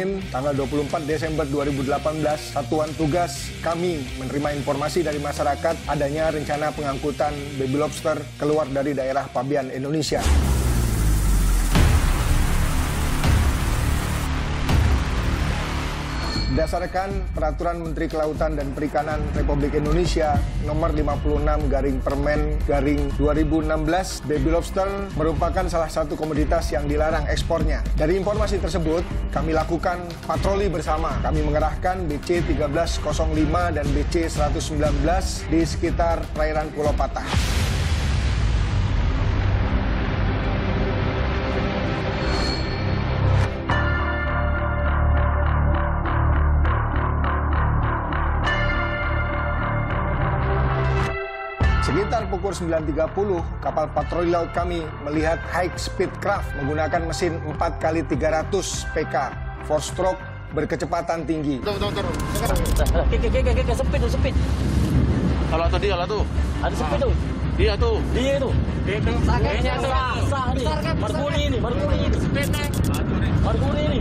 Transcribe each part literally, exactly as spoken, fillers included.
Senin, tanggal dua puluh empat Desember dua ribu delapan belas, Satuan Tugas kami menerima informasi dari masyarakat adanya rencana pengangkutan baby lobster keluar dari daerah Pabean, Indonesia. Berdasarkan Peraturan Menteri Kelautan dan Perikanan Republik Indonesia Nomor lima puluh enam garing Permen garing dua ribu enam belas, baby lobster merupakan salah satu komoditas yang dilarang ekspornya. Dari informasi tersebut, kami lakukan patroli bersama. Kami mengerahkan B C seribu tiga ratus lima dan B C seratus sembilan belas di sekitar perairan Pulau Patah. Sekitar pukul sembilan tiga puluh, kapal patroli laut kami melihat high speed craft menggunakan mesin empat kali tiga ratus P K four stroke berkecepatan tinggi. Tuh, tuh, tuh. Kek, kek, kek, kek, sempit tuh, sempit. Kalau tuh dia, lah tuh. Ada sempit tuh. Dia tuh. Dia tuh. Kayaknya sah, sah nih. Marguni ini, Marguni ini. Marguni ini.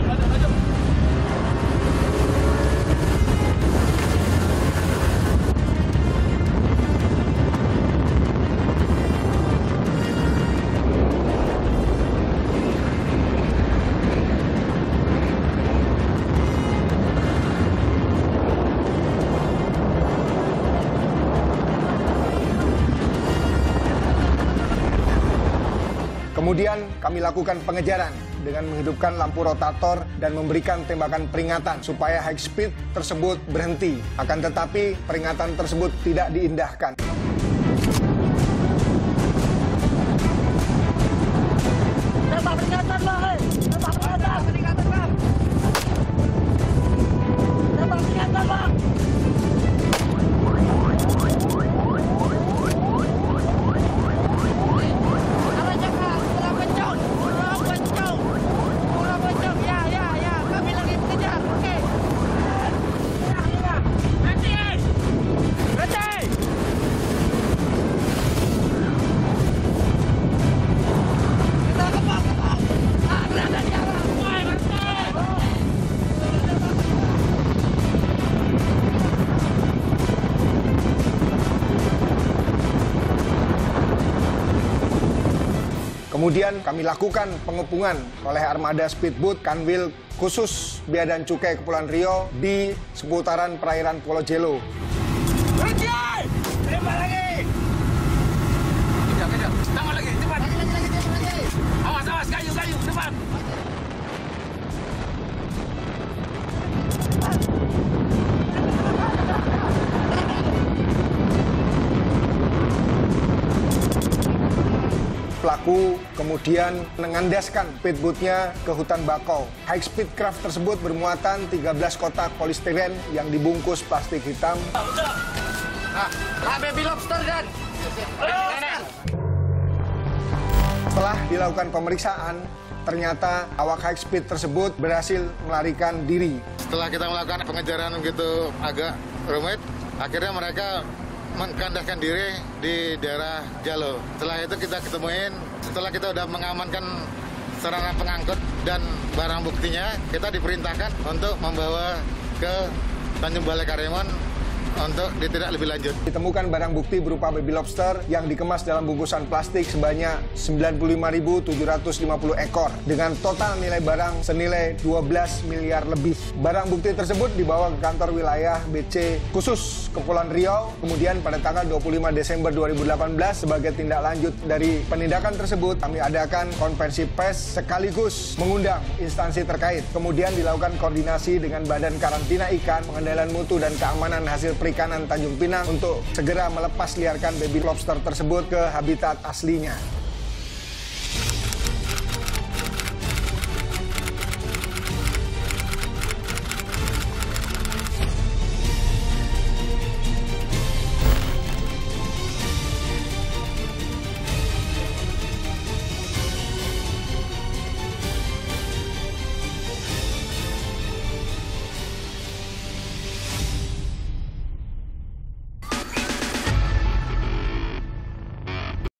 Kemudian kami lakukan pengejaran dengan menghidupkan lampu rotator dan memberikan tembakan peringatan supaya high speed tersebut berhenti. Akan tetapi peringatan tersebut tidak diindahkan. Tembak peringatan, Bang! Tembak peringatan! Peringatan, Bang! Tembak peringatan, Bang! Kemudian kami lakukan pengepungan oleh armada speedboat Kanwil khusus Bea dan Cukai Kepulauan Riau di seputaran perairan Pulau Jelo. Berhenti! Tembak lagi! Kejar, kejar. Tambah lagi, cepat. Lagi, lagi, lagi, lagi. Awas, awas, kayu, kayu, cepat. Pelaku kemudian mengandaskan speedboatnya ke hutan bakau. High speed craft tersebut bermuatan tiga belas kotak polistiren yang dibungkus plastik hitam. Nah, baby lobster, Dan. Setelah dilakukan pemeriksaan, ternyata awak high speed tersebut berhasil melarikan diri. Setelah kita melakukan pengejaran begitu agak rumit, akhirnya mereka mengkandaskan diri di daerah Jalo. Setelah itu kita ketemuin, setelah kita sudah mengamankan sarana pengangkut dan barang buktinya, kita diperintahkan untuk membawa ke Tanjung Balai Karimun untuk ditindak lebih lanjut. Ditemukan barang bukti berupa baby lobster yang dikemas dalam bungkusan plastik sebanyak sembilan puluh lima ribu tujuh ratus lima puluh ekor dengan total nilai barang senilai dua belas miliar lebih. Barang bukti tersebut dibawa ke kantor wilayah B C khusus Kepulauan Riau. Kemudian pada tanggal dua puluh lima Desember dua ribu delapan belas sebagai tindak lanjut dari penindakan tersebut, kami adakan konferensi pers sekaligus mengundang instansi terkait. Kemudian dilakukan koordinasi dengan Badan Karantina Ikan, Pengendalian Mutu dan Keamanan Hasil Perikanan Tanjung Pinang untuk segera melepas liarkan baby lobster tersebut ke habitat aslinya.